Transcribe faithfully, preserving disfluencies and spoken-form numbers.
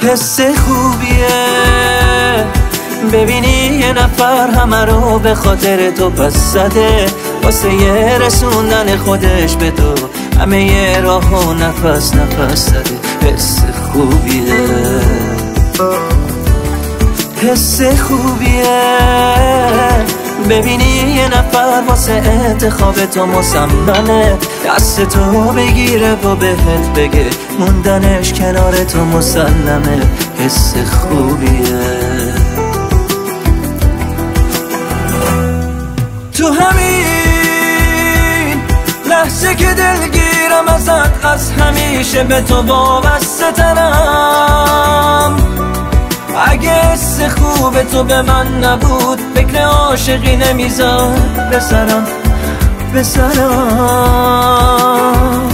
حس خوبیه ببینی یه نفر همه رو به خاطر تو پس زده، واسه یه رسوندن خودش به تو همه یه راه و نفس نفس زده. حس خوبیه حس خوبیه ببینی یه نفر واسه انتخاب تو مصممه، دست تو بگیره و بهت بگه موندنش کنار تو مسلمه. حس خوبیه تو همین لحظه که دلگیرم ازت، از همیشه به تو وابسته ترم. اگه حس خوب تو به من نبود فکر عاشقی نمیزد به سرم به سرم.